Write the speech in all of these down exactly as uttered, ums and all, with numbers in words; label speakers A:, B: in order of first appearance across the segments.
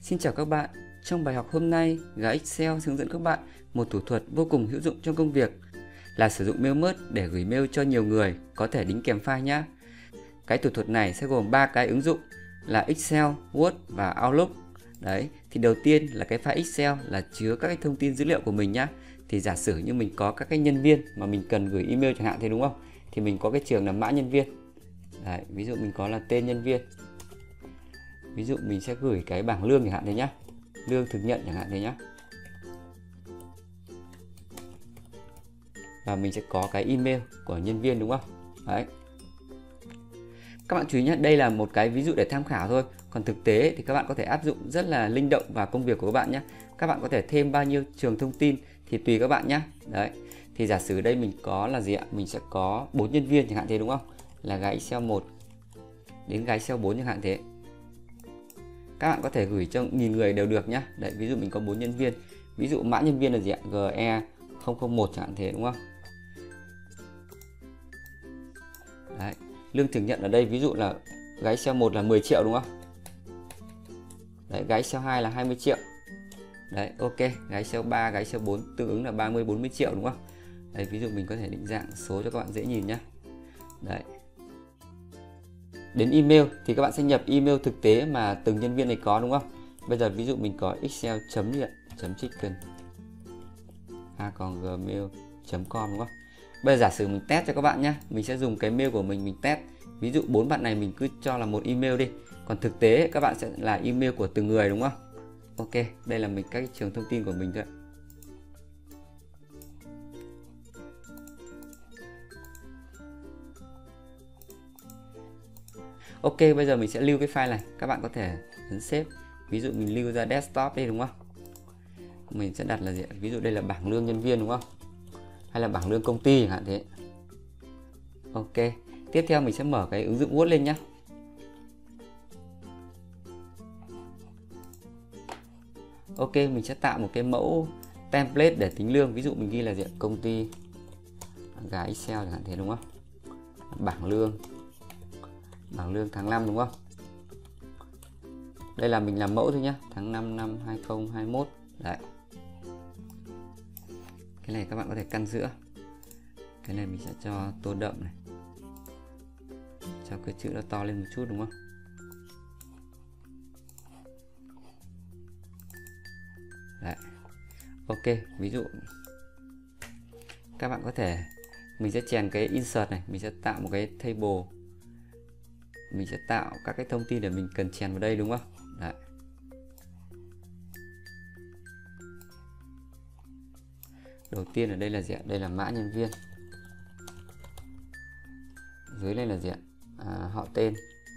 A: Xin chào các bạn, trong bài học hôm nay, Gà Excel hướng dẫn các bạn một thủ thuật vô cùng hữu dụng trong công việc là sử dụng mail merge để gửi mail cho nhiều người, có thể đính kèm file nhé. Cái thủ thuật này sẽ gồm ba cái ứng dụng là Excel, Word và Outlook. Đấy, thì đầu tiên là cái file Excel là chứa các cái thông tin dữ liệu của mình nhá. Thì giả sử như mình có các cái nhân viên mà mình cần gửi email chẳng hạn thế đúng không? Thì mình có cái trường là mã nhân viên. Đấy, ví dụ mình có là tên nhân viên. Ví dụ mình sẽ gửi cái bảng lương chẳng hạn thế nhá. Lương thực nhận chẳng hạn thế nhá. Và mình sẽ có cái email của nhân viên đúng không? Đấy. Các bạn chú ý nhé, đây là một cái ví dụ để tham khảo thôi. Còn thực tế thì các bạn có thể áp dụng rất là linh động vào công việc của các bạn nhé. Các bạn có thể thêm bao nhiêu trường thông tin thì tùy các bạn nhé. Đấy. Thì giả sử đây mình có là gì ạ? Mình sẽ có bốn nhân viên chẳng hạn thế đúng không? Là gái Excel một đến gái Excel bốn chẳng hạn thế. Các bạn có thể gửi cho nghìn người đều được nhé. Đấy, ví dụ mình có bốn nhân viên. Ví dụ mã nhân viên là gì ạ? G E không không một chẳng hạn thế đúng không? Đấy. Lương thực nhận ở đây ví dụ là gái Excel một là mười triệu đúng không? Đấy, gái Excel hai là hai mươi triệu. Đấy, ok, gái Excel ba, gái Excel bốn tương ứng là ba mươi bốn mươi triệu đúng không? Đấy, ví dụ mình có thể định dạng số cho các bạn dễ nhìn nhé. Đấy. Đến email thì các bạn sẽ nhập email thực tế mà từng nhân viên này có đúng không? Bây giờ ví dụ mình có excel chấm gì ạ? Chấm chicken a còn gmail chấm com đúng không? Bây giờ giả sử mình test cho các bạn nhé. Mình sẽ dùng cái mail của mình mình test. Ví dụ bốn bạn này mình cứ cho là một email đi. Còn thực tế các bạn sẽ là email của từng người đúng không? Ok, đây là mình các trường thông tin của mình thôi. Ok, bây giờ mình sẽ lưu cái file này. Các bạn có thể nhấn save. Ví dụ mình lưu ra desktop đây đúng không? Mình sẽ đặt là gì? Ví dụ đây là bảng lương nhân viên đúng không? Hay là bảng lương công ty chẳng hạn thế. Ok, tiếp theo mình sẽ mở cái ứng dụng Word lên nhé. Ok, mình sẽ tạo một cái mẫu template để tính lương. Ví dụ mình ghi là gì? Công ty Gà Excel chẳng hạn thế đúng không? Bảng lương Bảng lương tháng năm đúng không? Đây là mình làm mẫu thôi nhé. Tháng năm năm hai không hai mốt. Đấy. Cái này các bạn có thể căn giữa. Cái này mình sẽ cho tô đậm này. Cho cái chữ nó to lên một chút đúng không? Đấy. Ok, ví dụ các bạn có thể mình sẽ chèn cái insert này, mình sẽ tạo một cái table. Mình sẽ tạo các cái thông tin để mình cần chèn vào đây đúng không? Đấy. Đầu tiên ở đây là gì ạ? Đây là mã nhân viên. Dưới đây là gì ạ? À, họ tên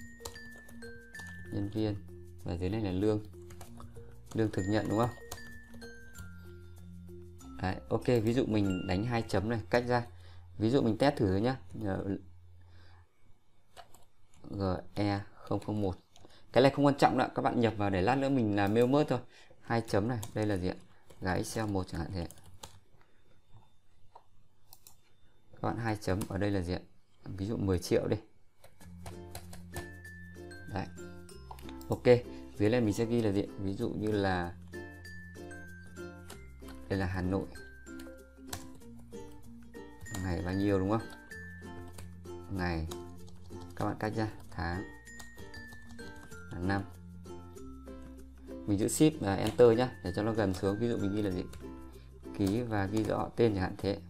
A: nhân viên. Và dưới đây là lương. Lương thực nhận đúng không? Đấy, ok, ví dụ mình đánh hai chấm này, cách ra. Ví dụ mình test thử thôi nhá. G E không không một. Cái này không quan trọng đâu, các bạn nhập vào để lát nữa mình làm mail merge thôi. Hai chấm này, đây là gì ạ? Gái Excel một chẳng hạn thế. Các bạn hai chấm ở đây là gì ạ? Ví dụ mười triệu đi. Đấy. Ok, dưới này mình sẽ ghi là gì? Ví dụ như là đây là Hà Nội. Ngày bao nhiêu đúng không? Ngày các bạn cách ra, tháng, tháng năm. Mình giữ shift và enter nhá để cho nó gần xuống. Ví dụ mình ghi là gì? Ký và ghi rõ tên chẳng hạn thế.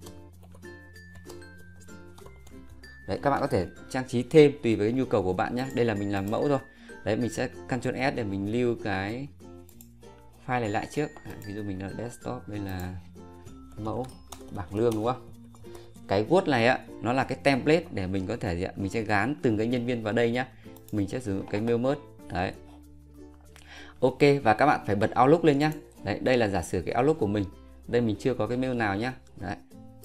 A: Đấy, các bạn có thể trang trí thêm tùy với nhu cầu của bạn nhé. Đây là mình làm mẫu thôi. Đấy, mình sẽ Ctrl S để mình lưu cái file này lại trước. Ví dụ mình là desktop, đây là mẫu bảng lương đúng không? Cái Word này á, nó là cái template để mình có thể mình sẽ gán từng cái nhân viên vào đây nhá. Mình sẽ sử dụng cái mail merge. Đấy. Ok, và các bạn phải bật Outlook lên nhá. Đấy, đây là giả sử cái Outlook của mình. Đây mình chưa có cái mail nào nhá. Đấy.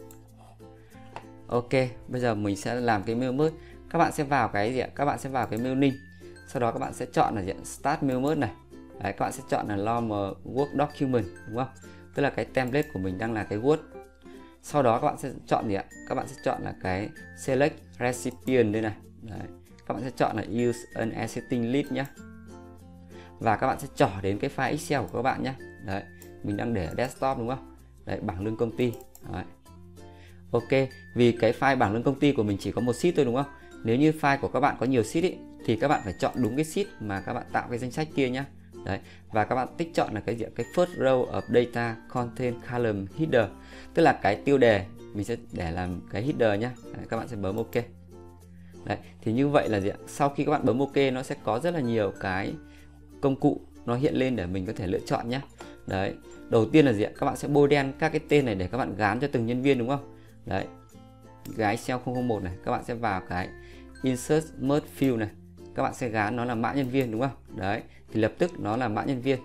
A: Ok, bây giờ mình sẽ làm cái mail merge. Các bạn sẽ vào cái gì ạ? Các bạn sẽ vào cái mail link. Sau đó các bạn sẽ chọn là gì ạ? Start mail merge này. Đấy, các bạn sẽ chọn là normal Word document đúng không? Tức là cái template của mình đang là cái Word. Sau đó các bạn sẽ chọn gì ạ? Các bạn sẽ chọn là cái select recipient đây này. Đấy. Các bạn sẽ chọn là use an existing list nhé. và các bạn sẽ trỏ đến cái file Excel của các bạn nhé. Đấy, mình đang để ở desktop đúng không? Đấy, bảng lương công ty. Đấy. Ok, vì cái file bảng lương công ty của mình chỉ có một sheet thôi đúng không? Nếu như file của các bạn có nhiều sheet ý, thì các bạn phải chọn đúng cái sheet mà các bạn tạo cái danh sách kia nhé. Đấy, và các bạn tích chọn là cái gì? Cái first row of data content column header, tức là cái tiêu đề mình sẽ để làm cái header nhé. Đấy, các bạn sẽ bấm ok. Đấy, thì như vậy là gì ạ? Sau khi các bạn bấm ok, nó sẽ có rất là nhiều cái công cụ nó hiện lên để mình có thể lựa chọn nhé. Đấy, đầu tiên là gì ạ? Các bạn sẽ bôi đen các cái tên này để các bạn gán cho từng nhân viên đúng không? Đấy, gái cell không không một này, các bạn sẽ vào cái insert merge field này, các bạn sẽ gán nó là mã nhân viên đúng không? Đấy, thì lập tức nó là mã nhân viên.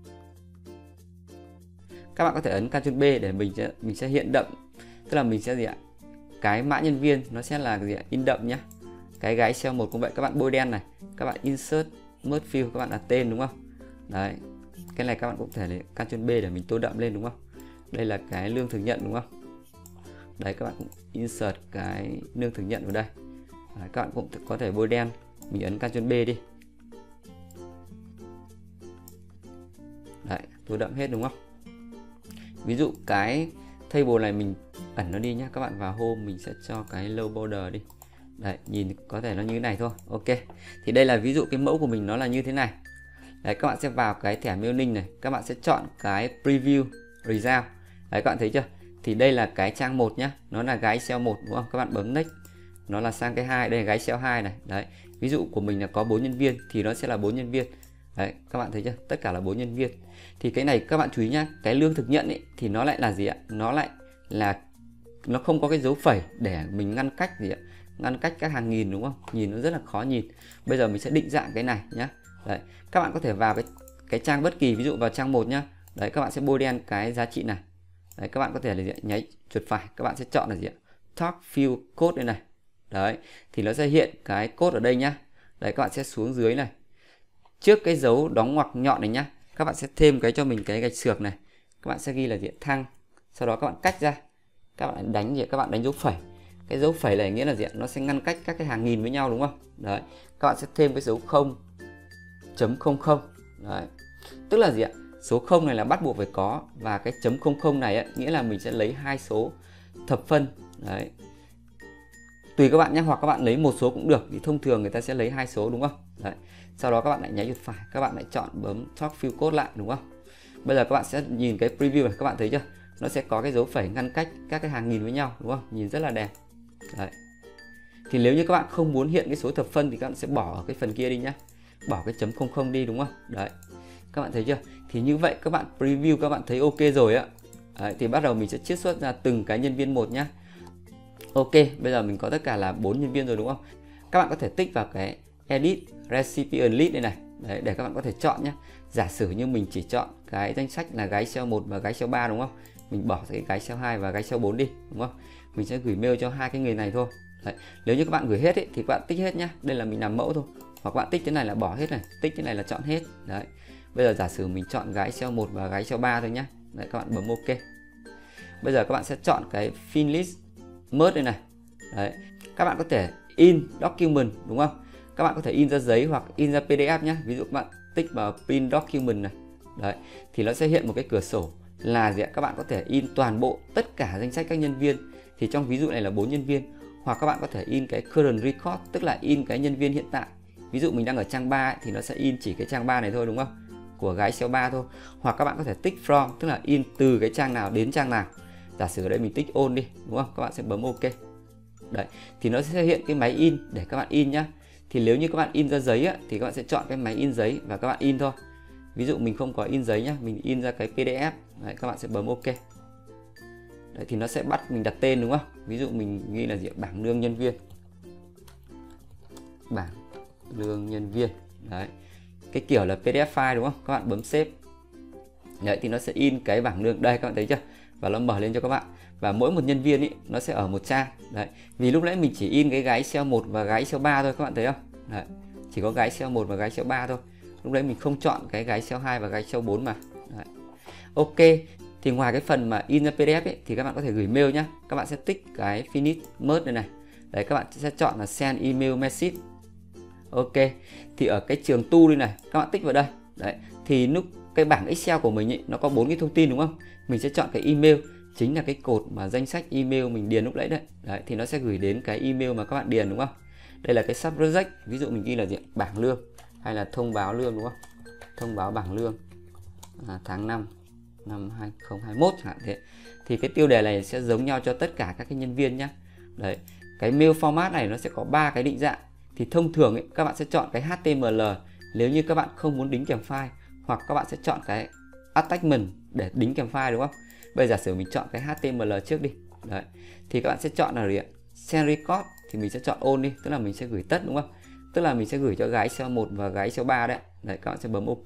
A: Các bạn có thể ấn Ctrl B để mình sẽ mình sẽ hiện đậm, tức là mình sẽ gì ạ? Cái mã nhân viên nó sẽ là gì ạ? In đậm nhé. Cái gái cell một cũng vậy, các bạn bôi đen này, các bạn insert merge field, các bạn đặt tên đúng không? Đấy, cái này các bạn cũng thể Ctrl B để mình tô đậm lên đúng không? Đây là cái lương thực nhận đúng không? Đấy, các bạn cũng insert cái lương thực nhận vào đây. Đấy, các bạn cũng có thể bôi đen, mình ấn Ctrl B đi. Đấy, tô đậm hết đúng không? Ví dụ cái table này mình ẩn nó đi nhé, các bạn vào home mình sẽ cho cái low border đi. Đấy, nhìn có thể nó như thế này thôi. Ok, thì đây là ví dụ cái mẫu của mình nó là như thế này. Đấy, các bạn sẽ vào cái thẻ mailing này, các bạn sẽ chọn cái preview result. Đấy, các bạn thấy chưa? Thì đây là cái trang một nhá, nó là gái cell một đúng không? Các bạn bấm next, nó là sang cái hai, đây là gái cell hai này. Đấy, ví dụ của mình là có bốn nhân viên thì nó sẽ là bốn nhân viên. Đấy, các bạn thấy chưa? Tất cả là bốn nhân viên. Thì cái này các bạn chú ý nhá, cái lương thực nhận ấy thì nó lại là gì ạ? Nó lại là nó không có cái dấu phẩy để mình ngăn cách gì ạ? Ngăn cách các hàng nghìn đúng không? Nhìn nó rất là khó nhìn. Bây giờ mình sẽ định dạng cái này nhá. Đấy, các bạn có thể vào cái cái trang bất kỳ, ví dụ vào trang một nhá. Đấy, các bạn sẽ bôi đen cái giá trị này. Đấy, các bạn có thể là gì ạ? Nháy chuột phải, các bạn sẽ chọn là gì ạ? Top field code đây này. Đấy, thì nó sẽ hiện cái code ở đây nhá. Đấy, các bạn sẽ xuống dưới này. Trước cái dấu đóng ngoặc nhọn này nhá, các bạn sẽ thêm cái cho mình cái gạch xược này. Các bạn sẽ ghi là gì ạ? Thăng. Sau đó các bạn cách ra. Các bạn đánh gì ạ? Các bạn đánh dấu phẩy. Cái dấu phẩy này nghĩa là gì ạ? Nó sẽ ngăn cách các cái hàng nghìn với nhau đúng không? Đấy, các bạn sẽ thêm cái dấu không chấm không không. Đấy, tức là gì ạ? Số không này là bắt buộc phải có, và cái chấm không không này ấy, nghĩa là mình sẽ lấy hai số thập phân. Đấy, tùy các bạn nhé, hoặc các bạn lấy một số cũng được, thì thông thường người ta sẽ lấy hai số đúng không? Đấy, sau đó các bạn lại nháy chuột phải, các bạn lại chọn bấm top field code lại đúng không? Bây giờ các bạn sẽ nhìn cái preview này, các bạn thấy chưa? Nó sẽ có cái dấu phẩy ngăn cách các cái hàng nghìn với nhau đúng không? Nhìn rất là đẹp. Đấy, thì nếu như các bạn không muốn hiện cái số thập phân thì các bạn sẽ bỏ ở cái phần kia đi nhá, bỏ cái chấm không không đi đúng không? Đấy, các bạn thấy chưa? Thì như vậy các bạn preview các bạn thấy ok rồi á. Đấy, thì bắt đầu mình sẽ chiết xuất ra từng cái nhân viên một nhá. Ok, bây giờ mình có tất cả là bốn nhân viên rồi đúng không? Các bạn có thể tích vào cái edit recipient list đây này. Đấy, để các bạn có thể chọn nhé. Giả sử như mình chỉ chọn cái danh sách là gái cell một và gái cell ba đúng không? Mình bỏ cái gái cell hai và gái cell bốn đi đúng không? Mình sẽ gửi mail cho hai cái người này thôi. Đấy, nếu như các bạn gửi hết ấy, thì các bạn tích hết nhá. Đây là mình làm mẫu thôi. Hoặc các bạn tích cái này là bỏ hết này, tích cái này là chọn hết. Đấy. Bây giờ giả sử mình chọn gái cell một và gái cell ba thôi nhá. Đấy, các bạn bấm ok. Bây giờ các bạn sẽ chọn cái finish merge đây này. Đấy, các bạn có thể in document đúng không? Các bạn có thể in ra giấy hoặc in ra pê đê ép nhé. Ví dụ các bạn tích vào print document này. Đấy, thì nó sẽ hiện một cái cửa sổ là gì ạ? Các bạn có thể in toàn bộ tất cả danh sách các nhân viên. Thì trong ví dụ này là bốn nhân viên. Hoặc các bạn có thể in cái current record, tức là in cái nhân viên hiện tại. Ví dụ mình đang ở trang ba ấy, thì nó sẽ in chỉ cái trang ba này thôi đúng không? Của gái cell ba thôi. Hoặc các bạn có thể tích from, tức là in từ cái trang nào đến trang nào. Giả sử ở đây mình tích all đi đúng không? Các bạn sẽ bấm ok. Đấy, thì nó sẽ hiện cái máy in để các bạn in nhá. Thì nếu như các bạn in ra giấy á, thì các bạn sẽ chọn cái máy in giấy và các bạn in thôi. Ví dụ mình không có in giấy nhá, mình in ra cái pê đê ép. Đấy, các bạn sẽ bấm ok. Đấy, thì nó sẽ bắt mình đặt tên đúng không? Ví dụ mình ghi là gì? Bảng lương nhân viên. Bảng lương nhân viên. Đấy, cái kiểu là pê đê ép file đúng không? Các bạn bấm save. Đấy, thì nó sẽ in cái bảng lương đây, các bạn thấy chưa? Và nó mở lên cho các bạn. Và mỗi một nhân viên ý, nó sẽ ở một trang. Đấy, vì lúc nãy mình chỉ in cái gái cell một và gái cell ba thôi, các bạn thấy không? Đấy, chỉ có gái cell một và gái cell ba thôi. Lúc đấy mình không chọn cái gái cell hai và gái cell bốn mà. Đấy. Ok, thì ngoài cái phần mà in ra pê đê ép ấy, thì các bạn có thể gửi mail nhá. Các bạn sẽ tích cái finish merge này này. Đấy, các bạn sẽ chọn là send email message. Ok, thì ở cái trường tu đây này, các bạn tích vào đây. Đấy, thì lúc cái bảng Excel của mình ấy, nó có bốn cái thông tin đúng không? Mình sẽ chọn cái email, chính là cái cột mà danh sách email mình điền lúc nãy đấy. Đấy, thì nó sẽ gửi đến cái email mà các bạn điền đúng không? Đây là cái subject, ví dụ mình ghi là gì? Bảng lương hay là thông báo lương đúng không? Thông báo bảng lương à, tháng năm năm hai không hai mốt chẳng hạn thế. Thì cái tiêu đề này sẽ giống nhau cho tất cả các cái nhân viên nhé. Đấy, cái mail format này nó sẽ có ba cái định dạng. Thì thông thường ấy, các bạn sẽ chọn cái hát tê em lờ nếu như các bạn không muốn đính kèm file, hoặc các bạn sẽ chọn cái attachment để đính kèm file đúng không? Bây giờ giả sử mình chọn cái hát tê em lờ trước đi. Đấy, thì các bạn sẽ chọn là gì ạ? Send record thì mình sẽ chọn all đi, tức là mình sẽ gửi tất đúng không? Tức là mình sẽ gửi cho gái Excel một và gái Excel ba đấy. Đấy, các bạn sẽ bấm OK.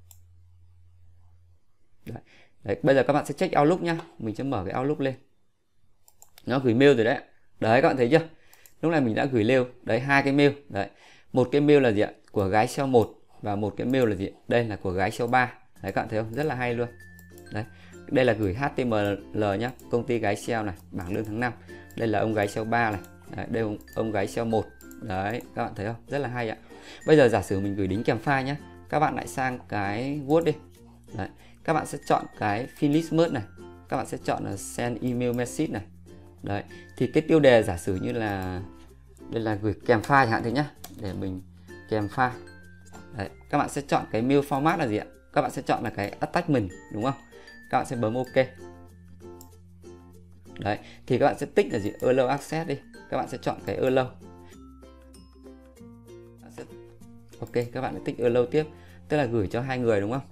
A: Đấy. Đấy, bây giờ các bạn sẽ check Outlook nhá. Mình sẽ mở cái Outlook lên. Nó gửi mail rồi đấy. Đấy, các bạn thấy chưa? Lúc này mình đã gửi mail. Đấy, hai cái mail. Đấy. Một cái mail là gì ạ? Của gái Excel một và một cái mail là gì? Đây là của gái Excel ba. Đấy, các bạn thấy không? Rất là hay luôn. Đấy. Đây là gửi hát tê em lờ nhá, công ty gái Excel này, bảng lương tháng năm. Đây là ông gái Excel ba này. Đấy, đây là ông, ông gái Excel một. Đấy, các bạn thấy không? Rất là hay ạ. Bây giờ giả sử mình gửi đính kèm file nhá. Các bạn lại sang cái Word đi. Đấy. Các bạn sẽ chọn cái Finish Merge này. Các bạn sẽ chọn là Send Email Message này. Đấy, thì cái tiêu đề giả sử như là đây là gửi kèm file chẳng hạn thế nhá, để mình kèm file. Đấy, các bạn sẽ chọn cái mail format là gì ạ? Các bạn sẽ chọn là cái attachment đúng không? Các bạn sẽ bấm OK. Đấy, thì các bạn sẽ tích là gì? Allow access đi. Các bạn sẽ chọn cái allow. OK, các bạn sẽ tích allow tiếp, tức là gửi cho hai người đúng không?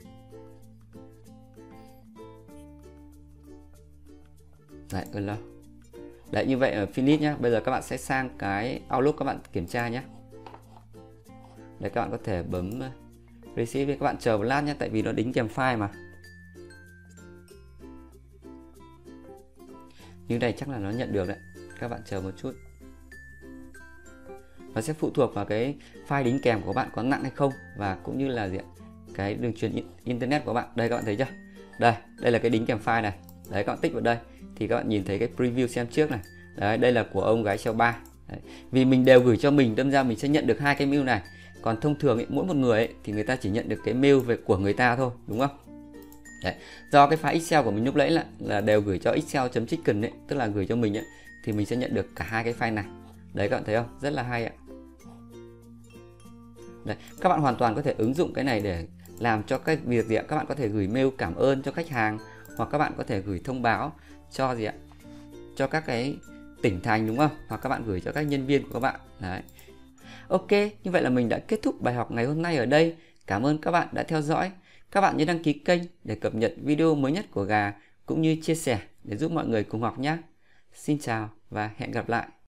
A: Đấy, allow. Đấy, như vậy là finish nhá. Bây giờ các bạn sẽ sang cái Outlook, các bạn kiểm tra nhé. Đấy, các bạn có thể bấm receive, các bạn chờ một lát nhé, tại vì nó đính kèm file mà. Như này chắc là nó nhận được đấy. Các bạn chờ một chút. Nó sẽ phụ thuộc vào cái file đính kèm của bạn có nặng hay không, và cũng như là gì ạ? Cái đường truyền internet của bạn. Đây, các bạn thấy chưa? Đây, đây là cái đính kèm file này. Đấy, các bạn tích vào đây thì các bạn nhìn thấy cái preview xem trước này. Đấy, đây là của ông gái Excel ba. Đấy. Vì mình đều gửi cho mình, đâm ra mình sẽ nhận được hai cái mail này. Còn thông thường ấy, mỗi một người ấy, thì người ta chỉ nhận được cái mail về của người ta thôi, đúng không? Đấy. Do cái file Excel của mình lúc nãy là, là đều gửi cho excel.chicken ấy, tức là gửi cho mình ấy, thì mình sẽ nhận được cả hai cái file này. Đấy, các bạn thấy không? Rất là hay ạ. Đấy, các bạn hoàn toàn có thể ứng dụng cái này để làm cho cái việc gì ạ? Các bạn có thể gửi mail cảm ơn cho khách hàng, hoặc các bạn có thể gửi thông báo cho gì ạ? Cho các cái tỉnh thành đúng không? Hoặc các bạn gửi cho các nhân viên của các bạn. Đấy. Ok, như vậy là mình đã kết thúc bài học ngày hôm nay ở đây. Cảm ơn các bạn đã theo dõi. Các bạn nhớ đăng ký kênh để cập nhật video mới nhất của Gà, cũng như chia sẻ để giúp mọi người cùng học nhé. Xin chào và hẹn gặp lại.